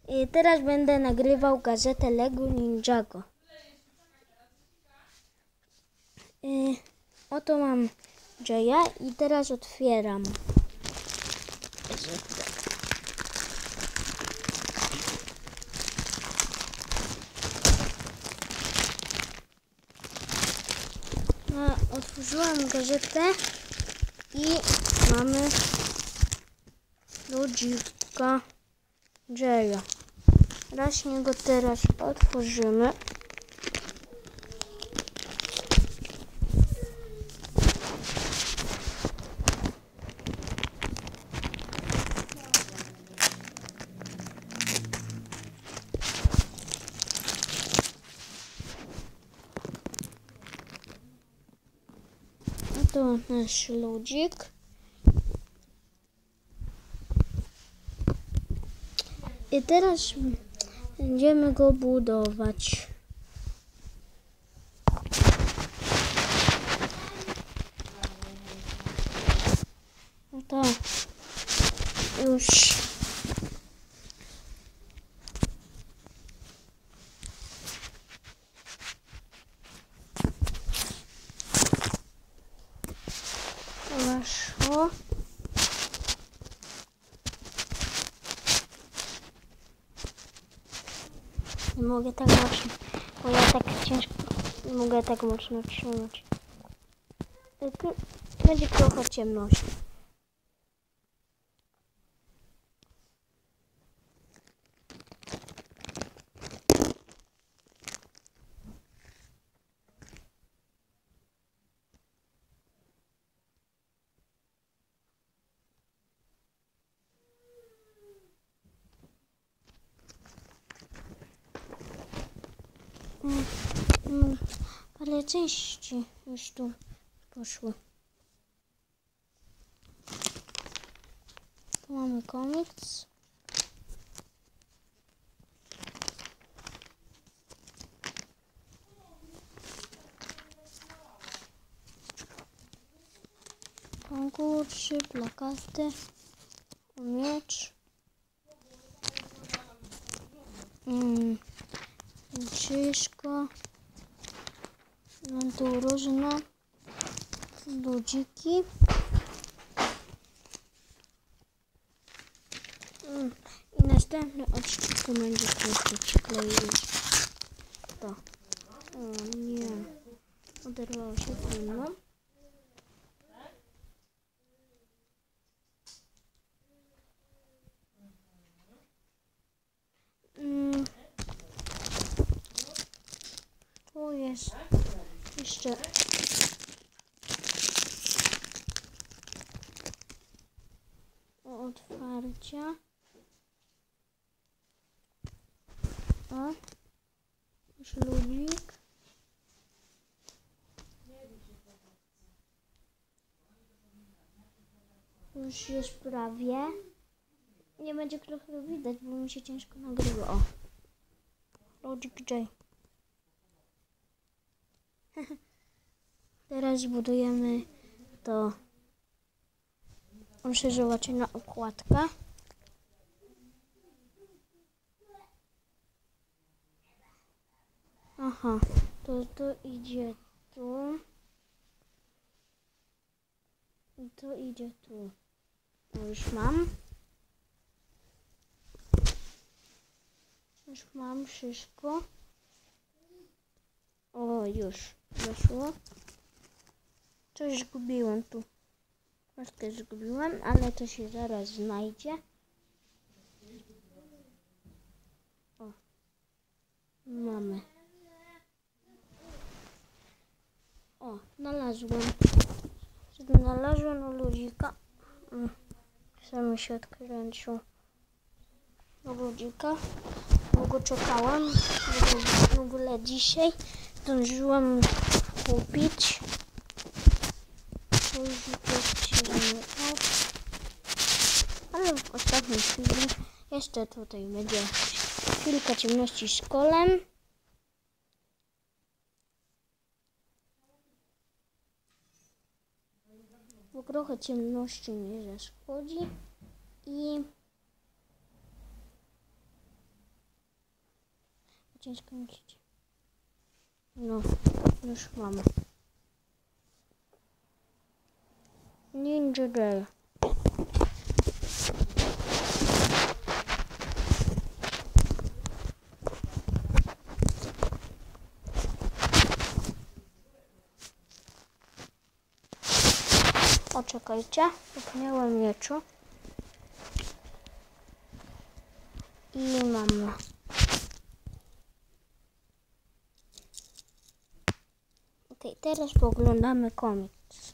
I teraz będę nagrywał gazetę Lego Ninjago. Oto mam Jaya i teraz otwieram gazetę. Otworzyłam gazetę i mamy lodzika Jaya. Właśnie go teraz otworzymy. To nasz ludzik. I teraz będziemy go budować. No to już weszło. Nie mogę tak mocno, bo ja tak ciężko nie mogę tak mocno trzymać. Będzie trochę ciemności. Ale części już tu poszły. Tu mamy komiks. Konkursy, plakaty, miecz. Krzyżko. Mam tu różne ludziki. I następny odcinek będzie tylko przykleić to. O nie, oderwało się trudno. Tu jest jeszcze otwarcia. O, już ludzik. Już jest prawie. Nie będzie trochę widać, bo mi się ciężko nagrywa. O, Logic J. Teraz budujemy to. Muszę zobaczyć na okładkę. Aha, to idzie tu. I to idzie tu. No już mam. Już mam wszystko. O, już weszło. Coś zgubiłem tu. Maskę zgubiłem, ale to się zaraz znajdzie. O, mamy. O, znalazłem. Znalazłem ludzika. Sami się odkręcił. Ludzika. Długo czekałem. W ogóle dzisiaj zdążyłam kupić. Ale w ostatniej chwili jeszcze tutaj będzie kilka ciemności z kolem. Bo trochę ciemności nie zaszkodzi. I ciężko myśleć. No, już mamy. Ninja Day. O, czekajcie, zapomniałem mieczu. I mam. Okej, teraz poglądamy komiks.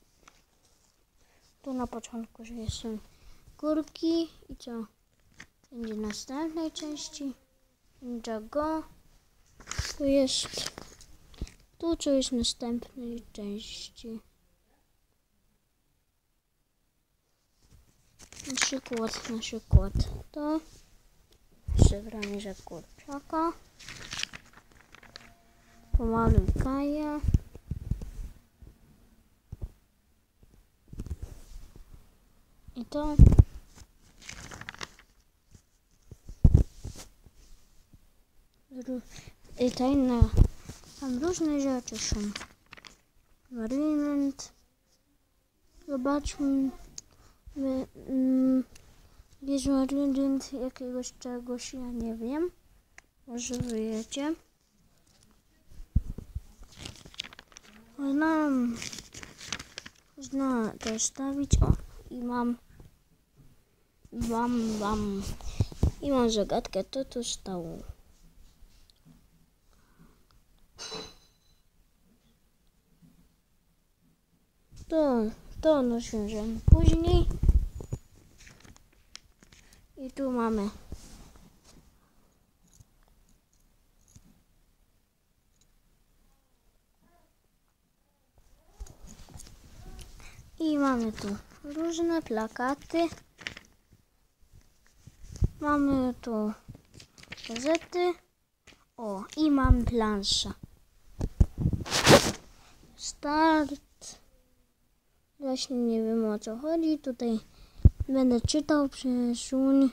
Tu na początku, że są górki i co będzie w następnej części. Ninjago. Tu jest. Tu co jest w następnej części. Na przykład to przebranie za kurczaka. Pomaluj Kaja. I to i to inne. Tam różne rzeczy są. Variant. Zobaczmy. Jest variant jakiegoś czegoś, ja nie wiem. Może wyjecie. Można to stawić. O, i mam i mam zagadkę, to tu stało. To rozwiążemy później. I tu mamy tu różne plakaty. Mamy tu gazety. O, i mam planszę. Start. Właśnie nie wiem, o co chodzi. Tutaj będę czytał. Przesuń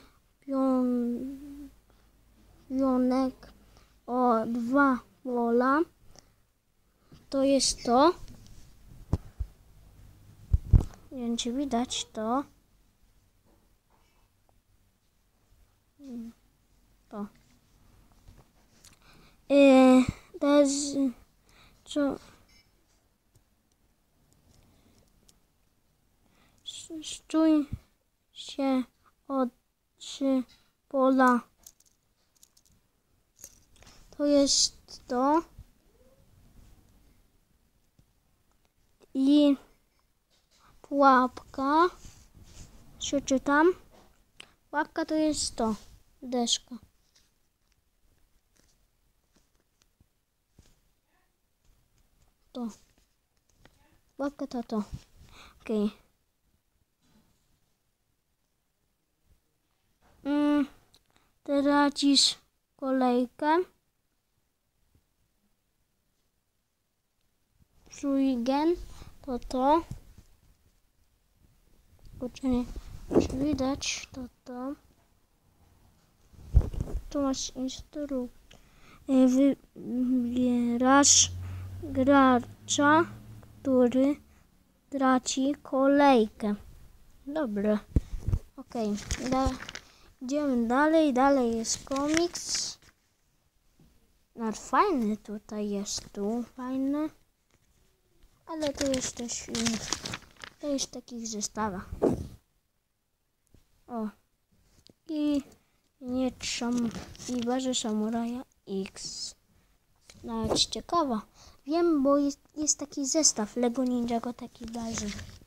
pionek o 2 pola. To jest to. Nie wiem, czy widać to. To. Teraz co? Stój się o 3 pola. To jest to. I pułapka. Przeczytam. Pułapka to jest to. Deszka. To. Pułapka to. Okej. Tracisz kolejkę. Trójgen to. Kurczę, nie widać to. Tu masz instrukcję. Wybierasz gracza, który traci kolejkę. Dobra. Okej. Idziemy dalej. Dalej jest komiks. No fajny tutaj jest. Fajny. Ale to jest też inny. To jest w takich zestawach. O. I Barze Samuraja X. Nawet ciekawa. Wiem, bo jest taki zestaw Lego Ninjago, taki Barze.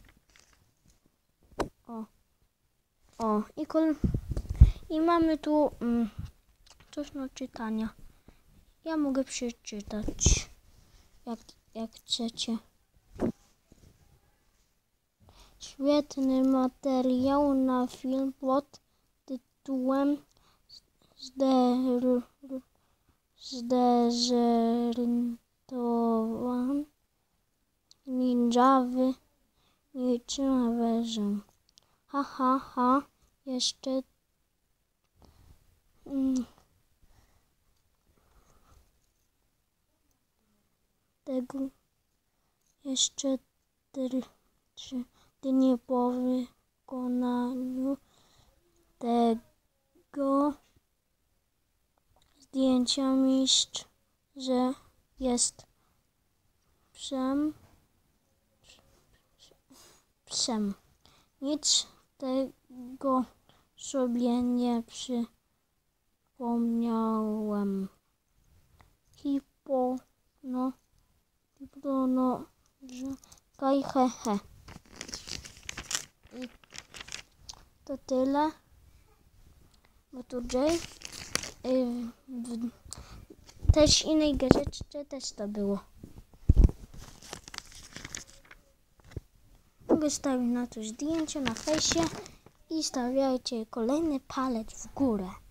O. I mamy tu coś do czytania. Ja mogę przeczytać, jak chcecie. Świetny materiał na film pod tytułem Zdezertowan ninjawy niczym wężem. Ha. Jeszcze jeszcze 3 dni po wykonaniu tego zdjęcia mistrz, że jest psem. Nic tego sobie nie przypomniałem. Kaj he. I to tyle. Bo tu Jay też innej gazecie też to było. Mogę stawić na to zdjęcie na fejsie i stawiajcie kolejny palec w górę.